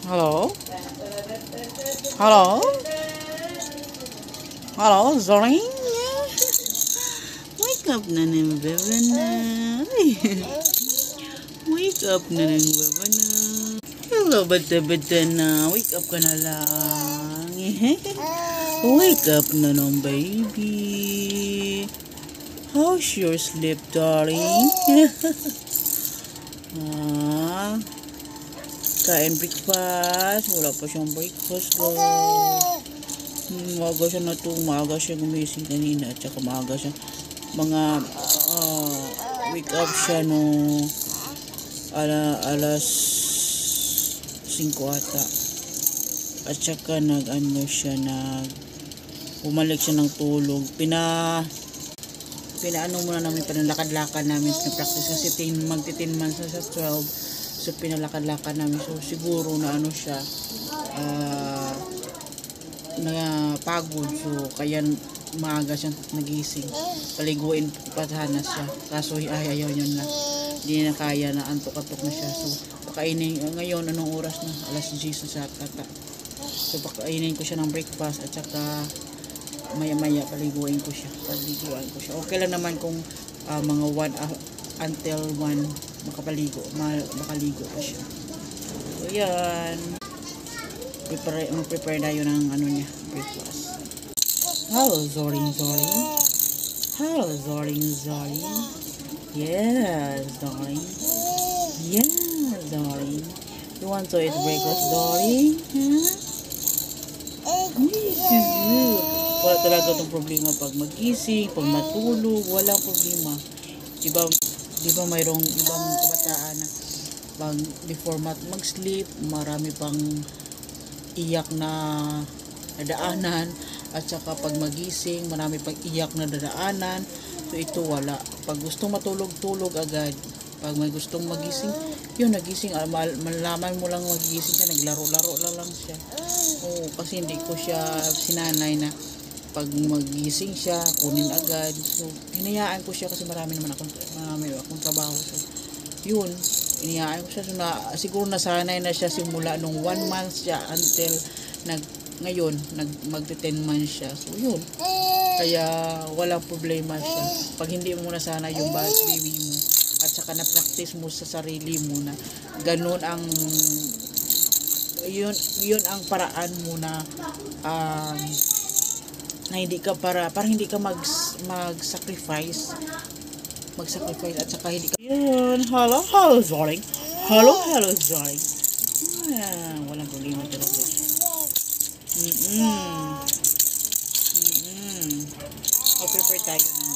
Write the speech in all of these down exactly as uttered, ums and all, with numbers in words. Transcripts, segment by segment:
Hello? Hello? Hello, Dorie? Wake up na ng bebe na. Wake up na ng bebe na. Hello, bata-bata na. Wake up ka na lang. Wake up na ng baby. How's your sleep, darling? Ah, kain breakfast. Wala pa siyang breakfast, guys. Maaga siya na ito. Maaga siya gumising kanina. At saka maaga siya. Mga uh, wake up siya no ala, alas singko ata. At saka nag ano siya nag bumalik siya ng tulog. Pina pinaano muna namin, pinalakad-lakad namin, pinapractice kasi tin, magti-ten months na sa twelve. So pinalakad-lakad namin. So siguro na ano siya uh, na pagod. So kaya maaga siyang nagising. Paliguin pa sana siya. Kaso ay ayaw niya na. Hindi na kaya na, antok-antok na siya. So pakainin ngayon anong oras na? alas diyes na sa kata. So pakainin ko siya ng breakfast at saka maya-maya paliguin ko siya. Paliguan ko siya. Okay lang naman kung uh, mga one uh, until one makapaligo, makaligo pa siya. So yan. Prepare, prepare na yun ng ano niya, breakfast. Hello, Dorie, Dorie. Hello, Dorie, Dorie. Yes, Dorie. Yes, Dorie. You want to eat breakfast, Dorie? Huh? Wala talaga itong problema pag magising, pag matulog, walang problema. Diba, diba mayroong ibang kabataan na pag before mag-sleep, marami pang iyak na dadaanan, at saka pag magising marami pang iyak na dadaanan. So ito wala. Pag gustong matulog-tulog agad, pag may gustong magising, yun nagising. Mal malaman mo lang magising siya, naglaro-laro lang lang siya. Oo, kasi hindi ko siya sinanay na pag magising siya kunin agad. So hinayaan ko siya kasi marami naman akong marami akong trabaho. So yun, iniyaan ko siya. So, na, siguro nasanay na siya simula nung one month siya until nag, ngayon, nag, magte-ten months siya. So, yun. Kaya, walang problema siya. Pag hindi mo nasanay yung baby mo, at saka na-practice mo sa sarili mo na ganun ang, yun, yun ang paraan mo na, um, na hindi ka para, para hindi ka mag, mag-sacrifice mag-sacrifice at saka hindi ka yun. Hello, hello, Dorie. Hello, hello, Dorie. Ah, walang problema talaga. Mm-mm. Mm-mm. O-prepare tayo ng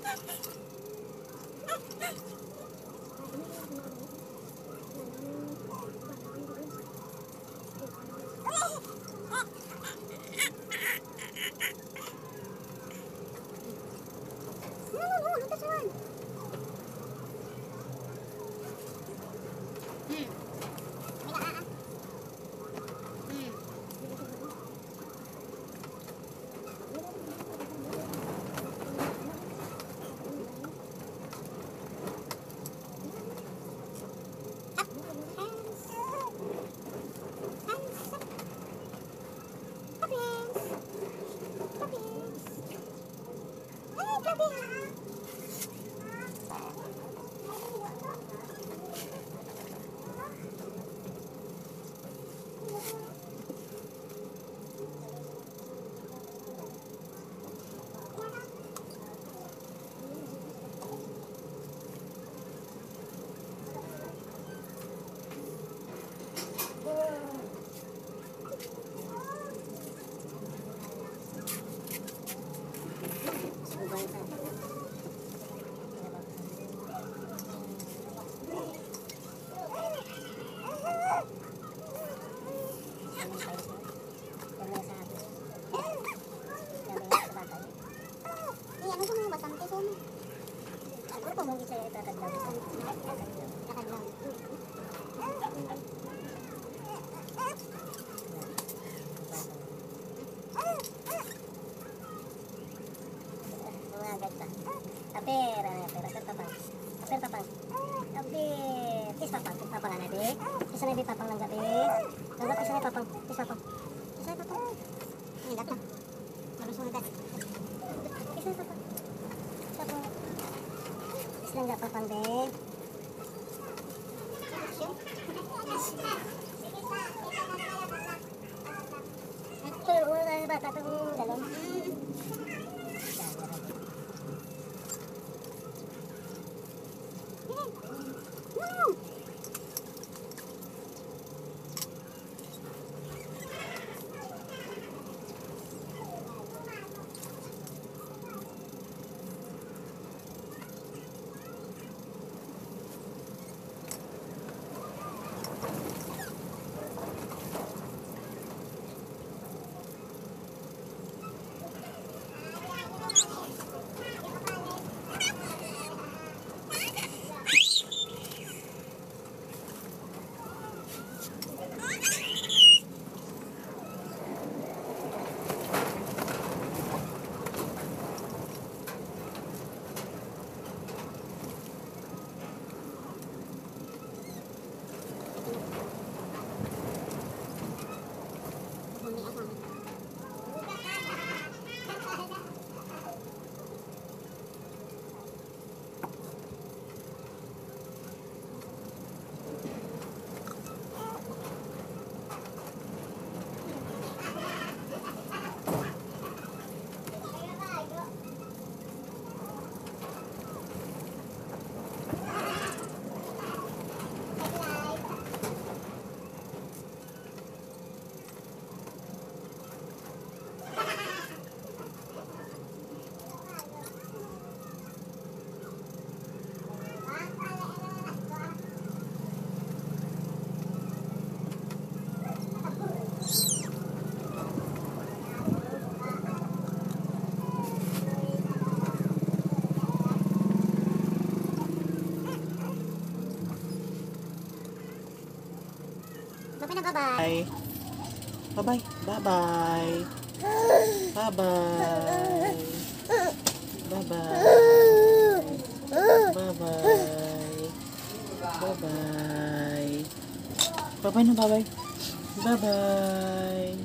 Apir, apir, apir papang. Apir papang. Apir. Tis papang, tis papang na be. Isa na be papang lang gabi. Tanggap isa na papang, tis papang. Isa na papang. Ay, data. Malusong na data. Isa na papang. Papang. Isa lang papang be. Pero wala na bata itong galon. Bye. Bye-bye. Bye-bye. Bye-bye. Bye-bye. Bye-bye. Bye-bye. Bye-bye na, bye-bye. Bye-bye.